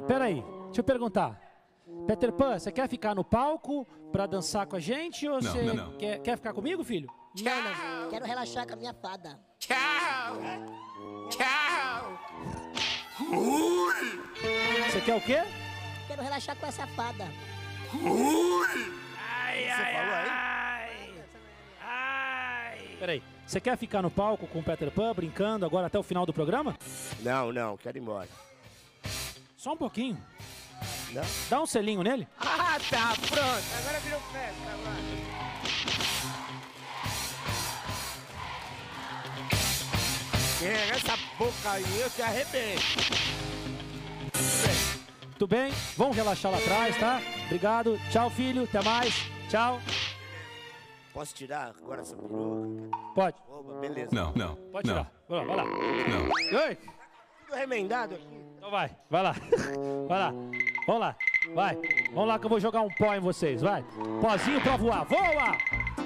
peraí. Deixa eu perguntar. Peter Pan, você quer ficar no palco pra dançar com a gente ou você quer ficar comigo, filho? Não, quero relaxar com a minha fada. Tchau! Tchau! Você quer o quê? Quero relaxar com essa fada. Ai, ai. Peraí. Você quer ficar no palco com o Peter Pan brincando agora até o final do programa? Não, quero ir embora. Só um pouquinho. Não? Dá um selinho nele. Ah, tá, pronto. Agora virou festa, agora. Pega essa boca aí, eu te arrebento. Tudo bem? Vamos relaxar lá atrás, tá? Obrigado. Tchau, filho. Até mais. Tchau. Posso tirar agora essa peruca? Pode. Opa, beleza. Não. Pode tirar. Vai lá. Não. Oi. Tudo remendado aqui. Então vai lá. Vai lá. Vamos lá. Vai. Vamos lá que eu vou jogar um pó em vocês. Vai. Pozinho pra voar. Voa!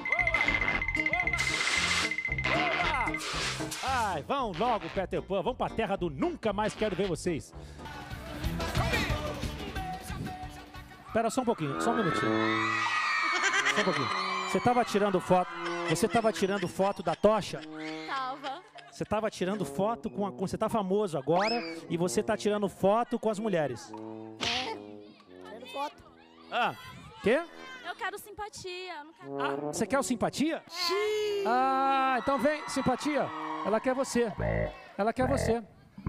Ai, vão logo, Peter Pan. Vamos pra terra do nunca mais quero ver vocês. Espera só um pouquinho. Só um minutinho. Só um pouquinho. Você tava tirando foto. Você tava tirando foto da tocha? Tava. Você tava tirando foto com você tá famoso agora e você tá tirando foto com as mulheres. Tirando foto. Ah, quê? Eu quero simpatia. Eu não quero... Ah, você quer o simpatia? Ah, então vem, simpatia. Ela quer você. Ela quer você.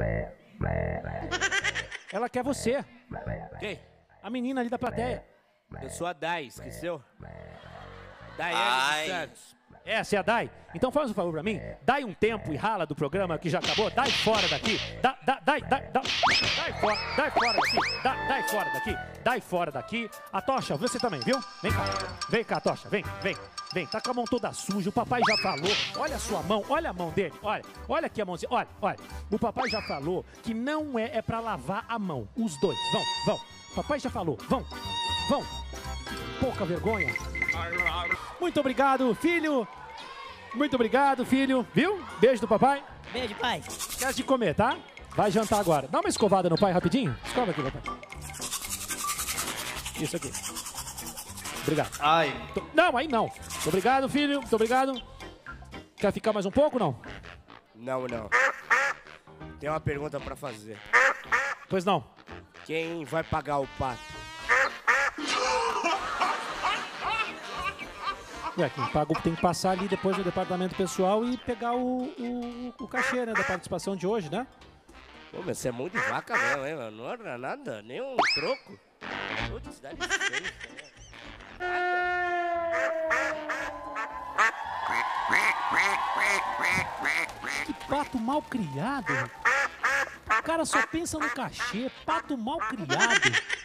Ela quer você. Quem? A menina ali da plateia. Eu sou a Dai, esqueceu? Daiane Santos. Essa é a Dai. Então faz um favor pra mim. Dai um tempo e rala do programa que já acabou. Dai fora daqui. Dai fora daqui. Dai fora daqui. Dai fora daqui. A Tocha, você também, viu? Vem cá. Vem cá, Tocha. Vem. Tá com a mão toda suja. O papai já falou. Olha a sua mão. Olha a mão dele. Olha aqui a mãozinha. Olha. O papai já falou que não é pra lavar a mão. Os dois. Vão. O papai já falou. Vão. Pouca vergonha. Muito obrigado, filho. Muito obrigado, filho. Viu? Beijo do papai. Beijo, pai. Esquece de comer, tá? Vai jantar agora. Dá uma escovada no pai rapidinho. Escova aqui, papai. Isso aqui. Obrigado. Ai. Não, aí não. Muito obrigado, filho. Muito obrigado. Quer ficar mais um pouco, não? Não. Tem uma pergunta pra fazer. Pois não. Quem vai pagar o pato? Quem paga tem que passar ali depois no departamento pessoal e pegar o cachê, né, da participação de hoje, né? Pô, mas você é muito de vaca mesmo, hein, mano? Não era nada, nem um troco. Putz, dá licença, né? Que pato mal criado. O cara só pensa no cachê. Pato mal criado.